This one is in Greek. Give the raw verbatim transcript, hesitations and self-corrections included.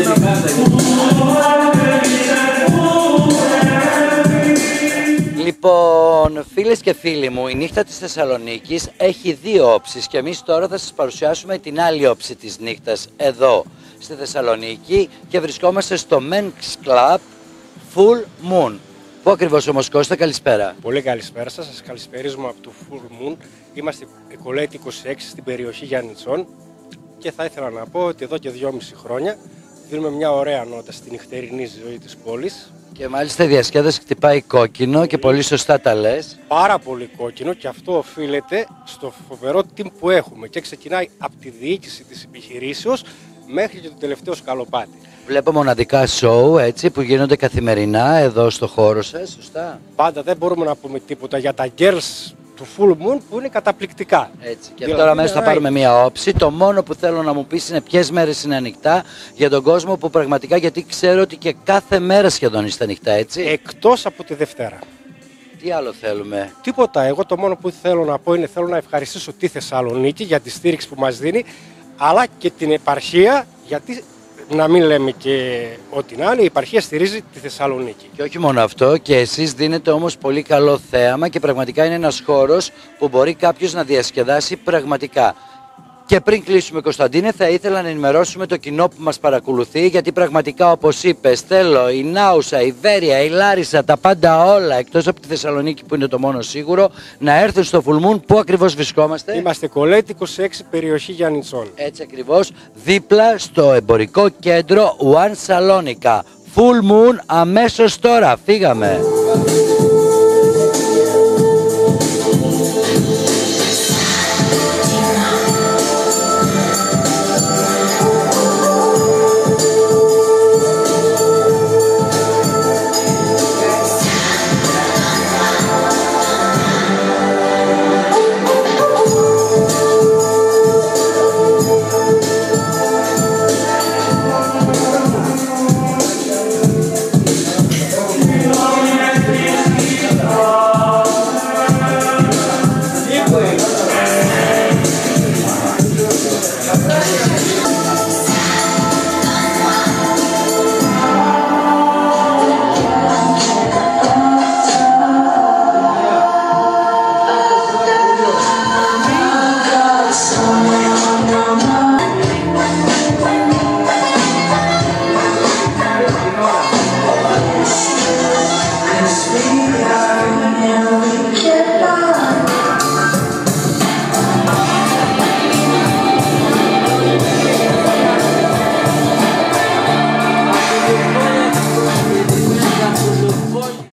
Λοιπόν, φίλες και φίλοι μου, η νύχτα της Θεσσαλονίκης έχει δύο όψεις και εμείς τώρα θα σας παρουσιάσουμε την άλλη όψη της νύχτας εδώ στη Θεσσαλονίκη και βρισκόμαστε στο Men's Club Full Moon. Πού ακριβώς όμως, Κώστα? Καλησπέρα. Πολύ καλησπέρα σας, σας καλησπερίζουμε από το Full Moon. Είμαστε Εκολέτη είκοσι έξι στην περιοχή Γιάννητσών και θα ήθελα να πω ότι εδώ και δυόμιση χρόνια δίνουμε μια ωραία νότα στη νυχτερινή ζωή της πόλης. Και μάλιστα η διασκέδαση χτυπάει κόκκινο πολύ, και πολύ σωστά τα λες. Πάρα πολύ κόκκινο και αυτό οφείλεται στο φοβερό team που έχουμε και ξεκινάει από τη διοίκηση της επιχειρήσεως μέχρι και το τελευταίο σκαλοπάτι. Βλέπω μοναδικά show έτσι, που γίνονται καθημερινά εδώ στο χώρο σας, σωστά. Πάντα δεν μπορούμε να πούμε τίποτα για τα girls του Full Moon που είναι καταπληκτικά. Έτσι. Και δηλαδή, τώρα μέσα θα πάρουμε μία όψη. Το μόνο που θέλω να μου πεις είναι ποιες μέρες είναι ανοιχτά για τον κόσμο που πραγματικά, γιατί ξέρω ότι και κάθε μέρα σχεδόν είστε ανοιχτά, έτσι. Εκτός από τη Δευτέρα. Τι άλλο θέλουμε? Τίποτα. Εγώ το μόνο που θέλω να πω είναι θέλω να ευχαριστήσω τη Θεσσαλονίκη για τη στήριξη που μας δίνει, αλλά και την επαρχία, γιατί να μην λέμε και ό,τι να είναι, η επαρχία στηρίζει τη Θεσσαλονίκη. Και όχι μόνο αυτό, και εσείς δίνετε όμως πολύ καλό θέαμα και πραγματικά είναι ένας χώρος που μπορεί κάποιος να διασκεδάσει πραγματικά. Και πριν κλείσουμε, Κωνσταντίνε, θα ήθελα να ενημερώσουμε το κοινό που μας παρακολουθεί, γιατί πραγματικά, όπως είπες, θέλω η Νάουσα, η Βέρεια, η Λάρισα, τα πάντα όλα, εκτός από τη Θεσσαλονίκη που είναι το μόνο σίγουρο, να έρθουν στο Full Moon. Πού ακριβώς βρισκόμαστε? Είμαστε Εκολέτη είκοσι έξι, περιοχή Γιάννητσών. Έτσι ακριβώς, δίπλα στο εμπορικό κέντρο One Salonica. Full Moon αμέσως τώρα. Φύγαμε.